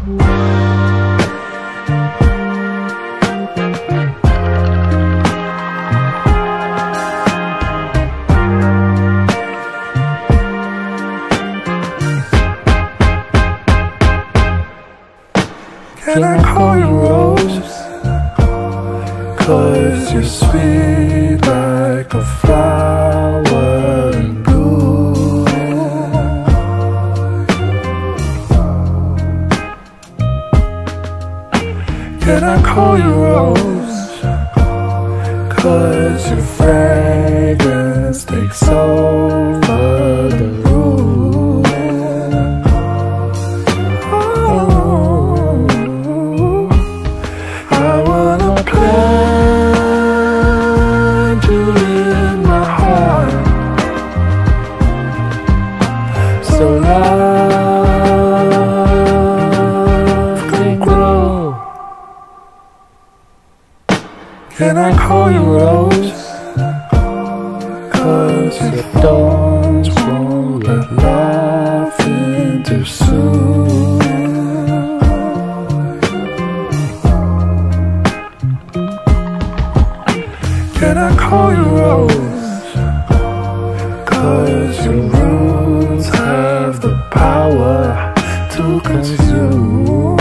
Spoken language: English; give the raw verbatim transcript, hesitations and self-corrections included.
Can I call you Rose? 'Cause you're sweet like a flower in bloom. Can I call you Rose? 'Cause your fragrance takes over the room. I wanna plant you in my heart, so love can grow. Can I call you Rose? 'Cause your thorns won't let love in too soon. Can I call you Rose? 'Cause your roots have the power to consume.